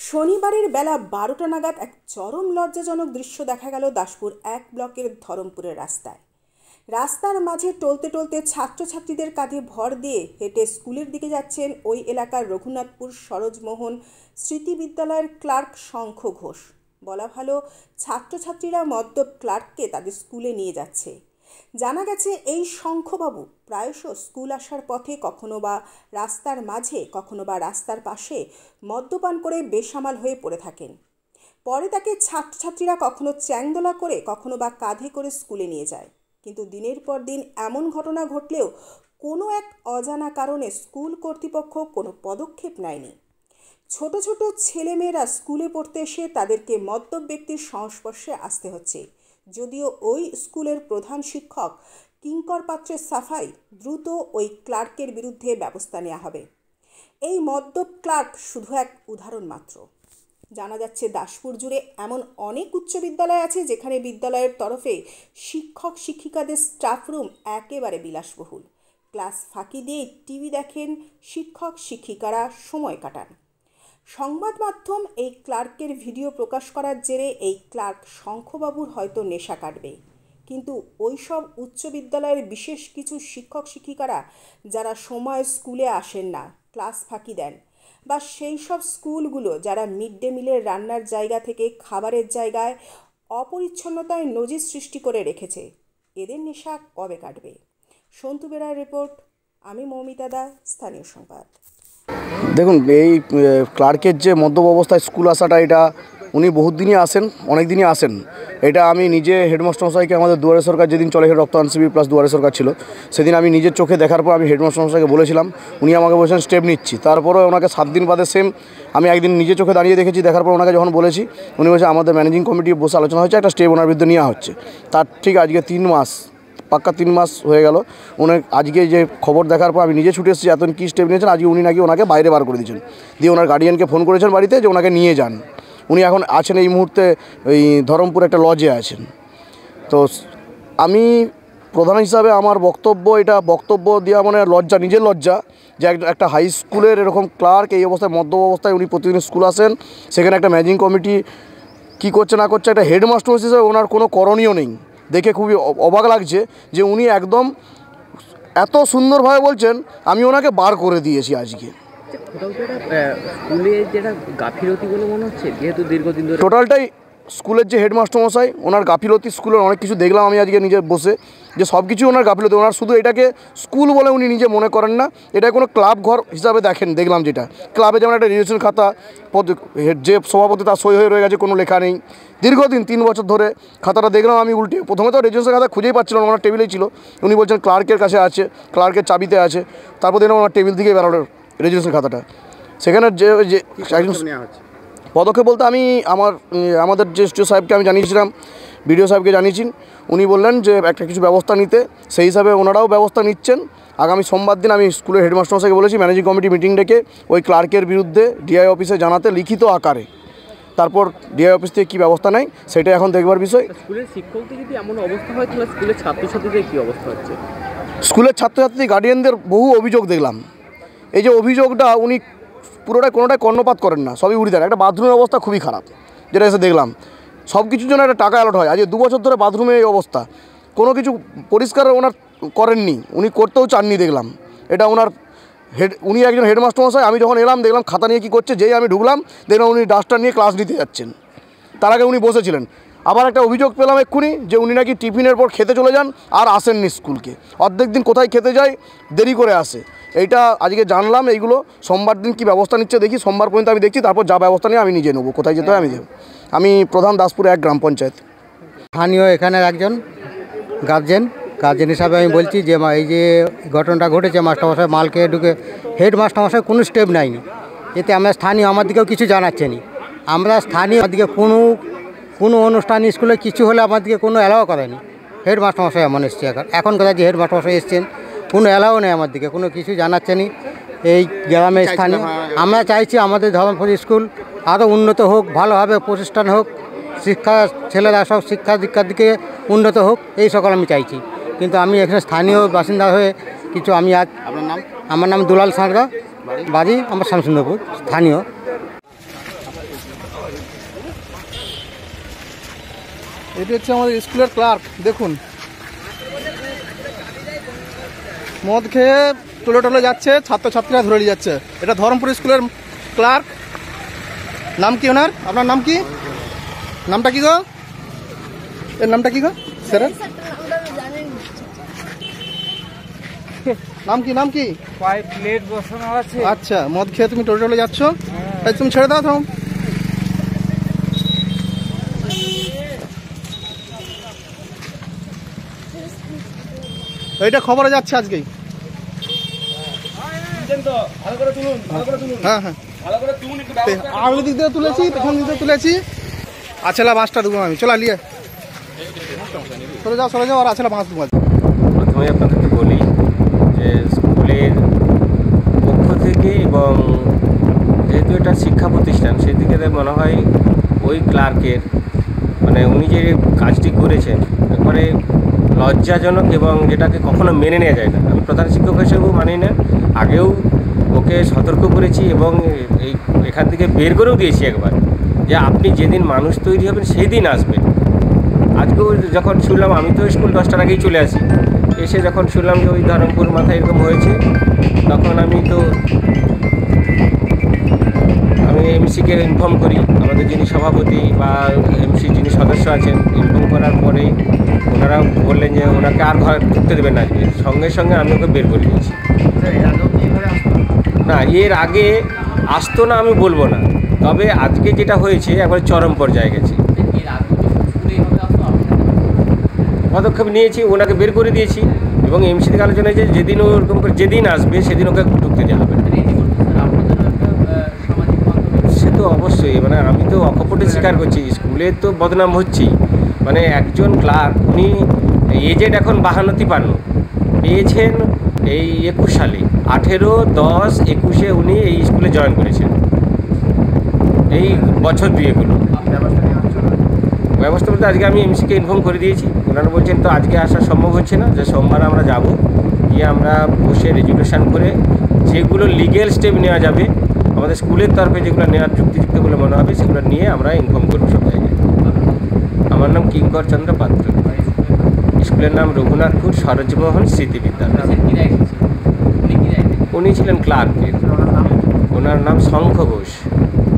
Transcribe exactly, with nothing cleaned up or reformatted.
শনিবারের বেলা বারোটা নাগাদ এক চরম লজ্জাজনক দৃশ্য দেখা গেল দাসপুর এক ব্লকের ধরমপুরের রাস্তায়। রাস্তার মাঝে টলতে টলতে ছাত্রছাত্রীদের কাঁধে ভর দিয়ে হেঁটে স্কুলের দিকে যাচ্ছেন ওই এলাকার রঘুনাথপুর সরোজমোহন স্মৃতি বিদ্যালয়ের ক্লার্ক শঙ্খ ঘোষ। বলা ভালো, ছাত্রছাত্রীরা মদ্যপ ক্লার্ককে তাদের স্কুলে নিয়ে যাচ্ছে। জানা গেছে এই শঙ্খবাবু প্রায়শ স্কুল আসার পথে কখনো বা রাস্তার মাঝে কখনো বা রাস্তার পাশে মদ্যপান করে বেসামাল হয়ে পড়ে থাকেন। পরে তাকে ছাত্রছাত্রীরা কখনো চ্যাংদোলা করে কখনো বা কাঁধে করে স্কুলে নিয়ে যায়। কিন্তু দিনের পর দিন এমন ঘটনা ঘটলেও কোনো এক অজানা কারণে স্কুল কর্তৃপক্ষ কোনো পদক্ষেপ নেয়নি। ছোট ছোট ছেলেমেয়েরা স্কুলে পড়তে এসে তাদেরকে মদ্যপ ব্যক্তির সংস্পর্শে আসতে হচ্ছে। যদিও ওই স্কুলের প্রধান শিক্ষক কিঙ্কর পাত্রের সাফাই, দ্রুত ওই ক্লার্কের বিরুদ্ধে ব্যবস্থা নেওয়া হবে। এই মদ্যপ ক্লার্ক শুধু এক উদাহরণ মাত্র। জানা যাচ্ছে দাসপুর জুড়ে এমন অনেক উচ্চ বিদ্যালয় আছে যেখানে বিদ্যালয়ের তরফে শিক্ষক শিক্ষিকাদের স্টাফ রুম একেবারে বিলাসবহুল। ক্লাস ফাঁকি দিয়ে টিভি দেখেন শিক্ষক শিক্ষিকারা, সময় কাটান। সংবাদ মাধ্যম এই ক্লার্কের ভিডিও প্রকাশ করার জেরে এই ক্লার্ক শঙ্খবাবুর হয়তো নেশা কাটবে। কিন্তু ওই সব উচ্চ বিদ্যালয়ের বিশেষ কিছু শিক্ষক শিক্ষিকারা যারা সময় স্কুলে আসেন না, ক্লাস ফাঁকি দেন, বা সেই সব স্কুলগুলো যারা মিড ডে মিলের রান্নার জায়গা থেকে খাবারের জায়গায় অপরিচ্ছন্নতায় নজির সৃষ্টি করে রেখেছে, এদের নেশা কবে কাটবে? সন্তু বেরার রিপোর্ট, আমি মৌমিতা দা, স্থানীয় সংবাদ। দেখুন, এই ক্লার্কের যে মদ্যপ অবস্থায় স্কুল আসাটা, এটা উনি বহুত দিনই আসেন, অনেক দিনই আসেন। এটা আমি নিজে হেডমাস্টার মশাইকে, আমাদের দুয়ারে সরকার যেদিন চলে রক্তদান শিবির প্লাস দুয়ারে সরকার ছিল, সেদিন আমি নিজের চোখে দেখার পর আমি হেডমাস্টার মশাইকে বলেছিলাম। উনি আমাকে বলেছেন স্টেপ নিচ্ছি। তারপরে ওনাকে সাত দিন বাদে সেম আমি একদিন নিজে চোখে দাঁড়িয়ে দেখেছি। দেখার পর ওনাকে যখন বলেছি, উনি বলছে আমাদের ম্যানেজিং কমিটি বসে আলোচনা হচ্ছে, একটা স্টেপ ওনার বিরুদ্ধে নেওয়া হচ্ছে। তার ঠিক আজকে তিন মাস পাক্কা তিন মাস হয়ে গেল। উনি আজকে যে খবর দেখার পর আমি নিজে ছুটে এসেছি, এত কী স্টেপ নিয়েছেন। আজকে উনি নাকি ওনাকে বাইরে বার করে দিয়েছেন, দিয়ে ওনার গার্ডিয়ানকে ফোন করেছেন বাড়িতে যে ওনাকে নিয়ে যান। উনি এখন আছেন এই মুহূর্তে ওই ধরমপুর একটা লজে আছেন। তো আমি প্রধান হিসাবে আমার বক্তব্য, এটা বক্তব্য দেওয়া মানে লজ্জা, নিজের লজ্জা যে একটা হাই স্কুলের এরকম ক্লার্ক এই অবস্থায়, মদ্যপ অবস্থায় উনি প্রতিদিন স্কুল আসেন। সেখানে একটা ম্যানেজিং কমিটি কী করছে না করছে, একটা হেডমাস্টার হিসেবে ওনার কোনো করণীয় নেই। দেখে খুবই অবাক লাগছে যে উনি একদম এত সুন্দরভাবে বলছেন, আমি ওনাকে বার করে দিয়েছি আজকে। স্কুলে যেটা গাফিলতি বলে মনে হচ্ছে, যেহেতু দীর্ঘদিন ধরে টোটালটাই স্কুলের যে হেডমাস্টার মশাই, ওনার গাফিলতি। স্কুলের অনেক কিছু দেখলাম আমি আজকে নিজে বসে, যে সব কিছু ওনার গাফিলতি। ওনার শুধু এটাকে স্কুল বলে উনি নিজে মনে করেন না, এটা কোনো ক্লাব ঘর হিসাবে দেখেন। দেখলাম যেটা ক্লাবে যেমন একটা রেজিস্ট্রেশন খাতা, যে সভাপতি তার সই হয়ে রয়ে গেছে, কোনো লেখা নেই দীর্ঘদিন তিন বছর ধরে। খাতাটা দেখলাম আমি উল্টে, প্রথমে তো রেজিস্ট্রেশন খাতা খুঁজেই পাচ্ছিলাম, ওনার টেবিলেই ছিল। উনি বলছেন ক্লার্কের কাছে আছে, ক্লার্কের চাবিতে আছে। তারপর দেখলাম ওনার টেবিল দিকে বেরোলো রেজিস্ট্রেশন খাতাটা। সেখানে যে যে পদক্ষেপ বলতে আমি আমার আমাদের যে এসডিও সাহেবকে আমি জানিয়েছিলাম, বিডিও সাহেবকে জানিয়েছি। উনি বললেন যে একটা কিছু ব্যবস্থা নিতে, সেই হিসাবে ওনারাও ব্যবস্থা নিচ্ছেন। আগামী সোমবার দিন আমি স্কুলের হেডমাস্টার মশাইকে বলেছি ম্যানেজিং কমিটি মিটিং ডেকে ওই ক্লার্কের বিরুদ্ধে ডিআই অফিসে জানাতে, লিখিত আকারে। তারপর ডিআই অফিস থেকে কী ব্যবস্থা নেয় সেটা এখন দেখবার বিষয়। স্কুলের শিক্ষকদের যদি এমন অবস্থা হয়, তাহলে স্কুলের ছাত্রছাত্রীদের কী অবস্থা হচ্ছে? স্কুলের ছাত্রছাত্রী গার্ডিয়ানদের বহু অভিযোগ দেখলাম। এই যে অভিযোগটা, উনি পুরোটাই কোনোটাই কর্ণপাত করেন না, সবই উড়িয়ে দেন। একটা বাথরুমের অবস্থা খুবই খারাপ, যেটা এসে দেখলাম। সব কিছুর জন্য একটা টাকা অ্যালট হয়। আজ দু বছর ধরে বাথরুমে এই অবস্থা, কোনো কিছু পরিষ্কার ওনার করেননি, উনি করতেও চাননি দেখলাম। এটা ওনার হেড, উনি একজন হেডমাস্টার মশাই। আমি যখন এলাম দেখলাম খাতা নিয়ে কী করছে, যেই আমি ঢুকলাম দেখলাম উনি ডাস্টার নিয়ে ক্লাস নিতে যাচ্ছেন। তার আগে উনি বসেছিলেন। আবার একটা অভিযোগ পেলাম এক্ষুনি যে উনি নাকি টিফিনের পর খেতে চলে যান, আর আসেননি স্কুলকে। অর্ধেক দিন কোথায় খেতে যায়, দেরি করে আসে। এইটা আজকে জানলাম। এইগুলো সোমবার দিন কী ব্যবস্থা নিচ্ছে দেখি, সোমবার পর্যন্ত আমি দেখছি, তারপর যা ব্যবস্থা নিয়ে আমি নিজে নেবো। কোথায় যেতে হয় আমি দেবো। আমি প্রধান দাসপুর এক গ্রাম পঞ্চায়েত, স্থানীয় এখানে একজন গার্জেন গার্জেন হিসাবে আমি বলছি যে এই যে ঘটনাটা ঘটেছে, মাস্টারমশাই মালকে ঢুকে, হেড মাস্টারমশাই কোনো স্টেপ নেয়নি। এতে আমরা স্থানীয়, আমার দিকেও কিছু জানাচ্ছেনি। আমরা স্থানীয় দিকে কোনো কোনো অনুষ্ঠান স্কুলে কিছু হলে আমার দিকে কোনো অ্যালাও করেনি। হেড মাস্টারমশাই এমন এসছে এখন এখন কথা যে হেড মাস্টারমশাই এসছেন, কোনো অ্যালাও নেই আমার দিকে, কোনো কিছু জানাচ্ছেনি এই গ্রামের স্থানীয়। আমরা চাইছি আমাদের ধরমপুর স্কুল আরও উন্নত হোক, ভালোভাবে প্রতিষ্ঠান হোক, শিক্ষা ছেলেরা সব শিক্ষা দীক্ষার দিকে উন্নত হোক, এই সকল আমি চাইছি। কিন্তু আমি এখানে স্থানীয় বাসিন্দা হয়ে কিছু আমি আজ, আপনার নাম? আমার নাম দুলাল সাঁতরা, বাড়ি আমার শামসুন্দরপুর, স্থানীয়। এটি হচ্ছে আমাদের স্কুলের ক্লার্ক। দেখুন মদ খেয়ে টলে টলে যাচ্ছে, ছাত্রছাত্রীরা ধরে নিয়ে যাচ্ছে। এটা ধরমপুর স্কুলের ক্লার্ক। নাম কি ওনার? আপনার নাম কি? নামটা কি গো? এর নামটা কি গো স্যার? নাম কি? নাম কি? প্লেট বসানো আছে। আচ্ছা, মদ খেয়ে তুমি টলে টলে যাচ্ছ, তাই তুমি ছেড়ে দাও। থাম। এইটা খবরে যাচ্ছে আজকেই। হ্যাঁ হ্যাঁ, আগের দিক দিয়ে তুলেছি, পেছন দিক দিয়ে তুলেছি। আছেলা বাঁশটা দেবো আমি, চলা লিয়ে চলে যাও, চলে যাও। আর আছেলা বাঁশ দেবো। প্রথমে আপনাদেরকে বলি যে স্কুলের পক্ষ থেকে এবং যেহেতু এটা শিক্ষা প্রতিষ্ঠান, সেই দিকে মনে হয় ওই ক্লার্কের মানে উনি যে কাজটি করেছেন একবারে লজ্জাজনক এবং যেটাকে কখনো মেনে নেওয়া যায় না। আমি প্রধান শিক্ষক হিসেবেও মানি না, আগেও ওকে সতর্ক করেছি এবং এই এখান থেকে বের করেও দিয়েছি একবার, যে আপনি যেদিন মানুষ তৈরি হবেন সেই দিন আসবেন। আজকেও যখন শুনলাম, আমি তো স্কুল দশটার আগেই চলে আসি, এসে যখন শুনলাম যে ওই ধরমপুর মাথায় এরকম হয়েছে, তখন আমি তো আমি এমসিকে ইনফর্ম করি, আমাদের যিনি সভাপতি বা এমসি যিনি সদস্য আছেন। ইনফর্ম করার পরে ওনারা বললেন যে ওনাকে আর ঘর ঢুকতে দেবেন না আজকে। সঙ্গে সঙ্গে আমি ওকে বের করে দিয়েছি। না, এর আগে আসতো না আমি বলবো না, তবে আজকে যেটা হয়েছে একবার চরম পর্যায়ে গেছে। পদক্ষেপ নিয়েছি, ওনাকে বের করে দিয়েছি এবং এমসি থেকে আলোচনা হয়েছে যেদিন ওরকম করে যেদিন আসবে সেদিন ওকে ঢুকতে দেওয়া হবে। সে তো অবশ্যই, মানে আমি তো অকপটে স্বীকার করছি, স্কুলের তো বদনাম হচ্ছেই। মানে একজন ক্লার্ক, উনি এজেড এখন বাহান্ন তিপান্ন পেয়েছেন এই একুশ সালে, আঠেরো দশ একুশে উনি এই স্কুলে জয়েন করেছেন। এই বছর দুয়েগুলো ব্যবস্থা বলতে আজকে আমি এমসিকে ইনফর্ম করে দিয়েছি। ওনারা বলছেন তো আজকে আসা সম্ভব হচ্ছে না, যে সোমবার আমরা যাব, গিয়ে আমরা বসে রেজুলেশন করে যেগুলো লিগেল স্টেপ নেওয়া যাবে আমাদের স্কুলের তরফে, যেগুলো নেওয়ার যুক্তিযুক্ত বলে মনে হবে সেগুলো নিয়ে আমরা ইনফর্ম করব সব জায়গায়। আমার নাম কিঙ্কর চন্দ্র পাত্র, স্কুলের নাম রঘুনাথপুর সরোজমোহন স্মৃতি বিদ্যালয়। উনি ছিলেন ক্লার্কের, ওনার নাম শঙ্খ ঘোষ।